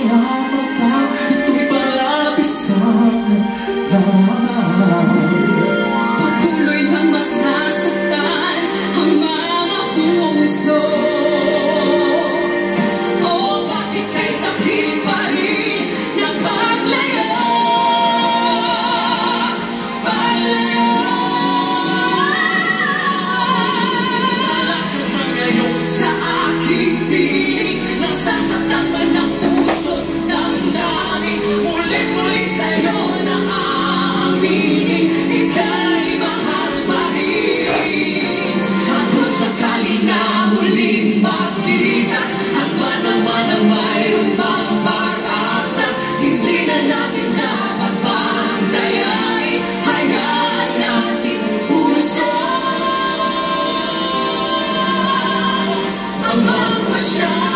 mga mata, ito'y palapisan lamang. Patuloy lang masasaktan ang mga puso. Oh, bakit kay sakit pa rin nagpaglayo? Paglayo. Nalakad na ngayon sa aking piling, nasasaktan man ang puso't damdamin. Muli-muli sa'yo na aminin, ika'y mahal pa rin. At kung sakali na muling magkita, hanggang naman ang mayroon pang pag-asa, hindi na natin dapat pagdayain, hayaan natin puso ang magpasya.